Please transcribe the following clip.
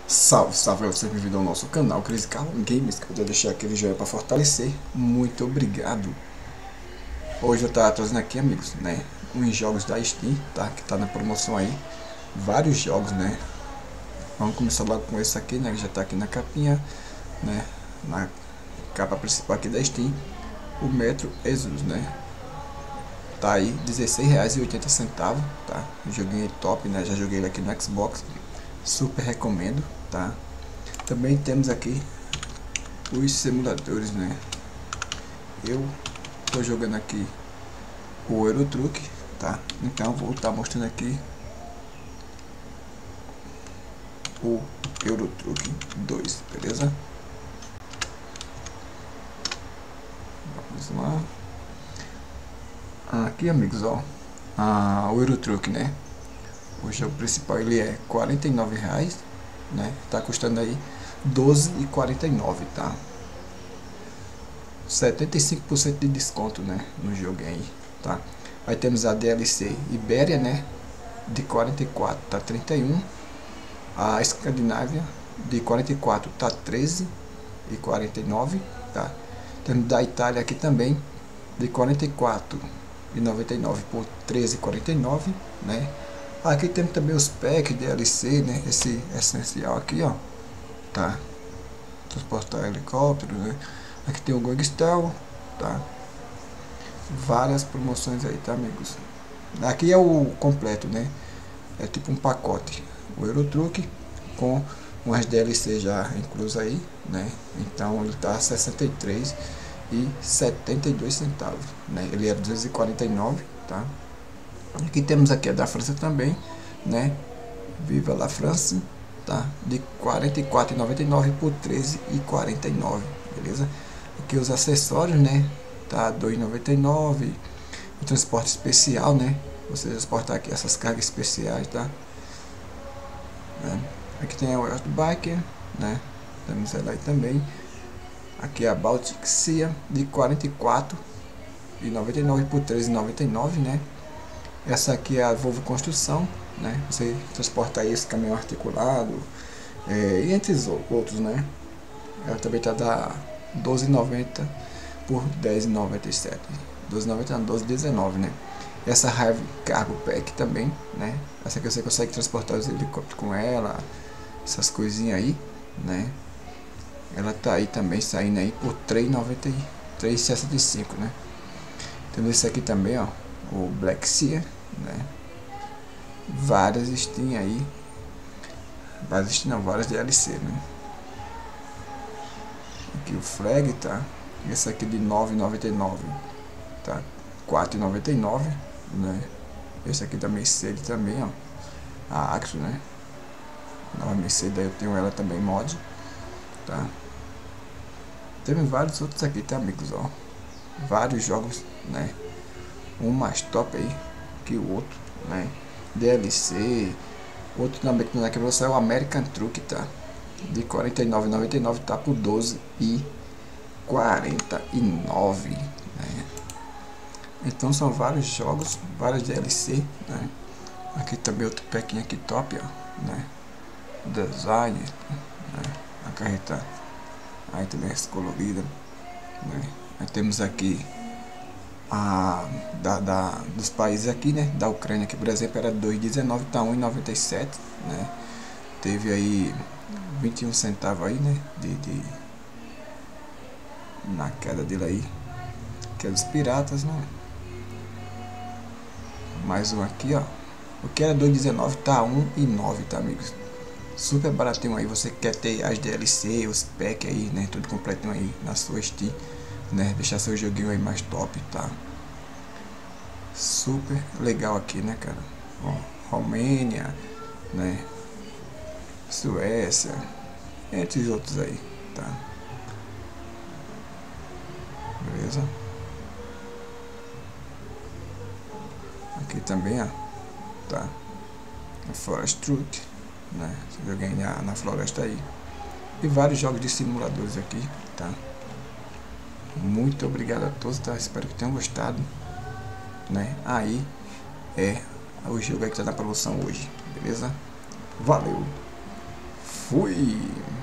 Salve, salve, você bem-vindo ao nosso canal Crazy Car Games, que eu vou deixar aquele joinha para fortalecer. Muito obrigado. Hoje eu tava trazendo aqui, amigos, né, uns jogos da Steam, tá, que tá na promoção aí. Vários jogos, né. Vamos começar logo com esse aqui, né, que já tá aqui na capinha, né, na capa principal aqui da Steam. O Metro Exodus, né. Tá aí R$16,80, tá? Um joguinho top, né? Já joguei ele aqui no Xbox. Super recomendo, tá? Também temos aqui os simuladores, né? Eu tô jogando aqui o Euro Truck, tá? Então vou estar mostrando aqui o Euro Truck 2, beleza? Vamos lá. Aqui, amigos, ó, o Euro Truck, né? O jogo principal ele é R$49, né? Tá custando aí R$12,49, tá? 75% de desconto, né, no jogo aí, tá? Aí temos a DLC Ibéria, né, de 44 tá 31. A Escandinávia de 44 tá 13,49, tá? Temos da Itália aqui também de 44,99 por 13,49, né? Aqui temos também os packs DLC, né? Esse essencial aqui, ó, tá? Transportar helicóptero, né? Aqui tem o Gangstar, tá? Várias promoções aí, tá, amigos? Aqui é o completo, né? É tipo um pacote. O Euro Truck com umas DLC já incluso aí, né? Então ele tá 63,72 centavos, né? Ele é 249, tá? Aqui temos aqui a da França também, né? Viva la France, tá? De 44,99 por 13,49, beleza? Aqui os acessórios, né? Tá 2,99. O transporte especial, né? Você transportar aqui essas cargas especiais, tá? Aqui tem a World Biker, né? Temos ela aí também. Aqui a Baltic Sea de 44,99 por 13,99, né? Essa aqui é a Volvo Construção, né? Você transporta aí esse caminhão articulado, e entre os outros, né? Ela também tá da 12,90 por 10,97. 12,90 não, 12,19, né? Essa Hive Cargo Pack também, né? Essa aqui você consegue transportar os helicópteros com ela, essas coisinhas aí, né? Ela tá aí também saindo aí por 3,65, né? Temos esse aqui também, ó, o Black Sea, né? Várias Steam aí, várias Steam não, várias DLC, né? Aqui o Flag, tá? Esse aqui de 9,99, tá? 4,99, né? Esse aqui da Mercedes também, ó, a Axo, né? Nova Mercedes, eu tenho ela também mod, tá? Temos vários outros aqui, tá, amigos, ó, vários jogos, né? Um mais top aí que o outro, né? DLC, outro também que não é que você é o American Truck, tá? De 49,99 tá por 12,49, né? Então são vários jogos, várias DLC, né? Aqui também outro pequinho aqui top, ó, né? Design, né? A carreta aí também é colorida, né? Aí temos aqui dos países aqui, né? Da Ucrânia, que por exemplo era 2,19, tá 1,97, né? Teve aí 21 centavos aí, né? Na queda dele aí, que é dos piratas, né? Mais um aqui, ó. O que era 2,19 tá 1,9, tá, amigos? Super baratinho aí. Você quer ter as DLC, os packs aí, né? Tudo completinho aí na sua Steam, né? Deixar seu joguinho aí mais top, tá? Super legal aqui, né, cara? Ó, Romênia, né? Suécia, entre os outros aí, tá? Beleza? Aqui também, ó, tá? A Forest Truck, né? Você joguei na floresta aí. E vários jogos de simuladores aqui, tá? Muito obrigado a todos, tá? Espero que tenham gostado, né? Aí é o jogo aí que tá na promoção hoje, beleza? Valeu! Fui!